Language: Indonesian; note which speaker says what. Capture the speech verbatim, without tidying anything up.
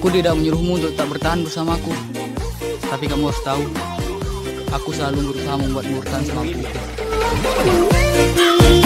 Speaker 1: Aku tidak menyuruhmu untuk tak bertahan bersamaku. Tapi kamu harus tahu, aku selalu berusaha membuatmu bertahan sama aku.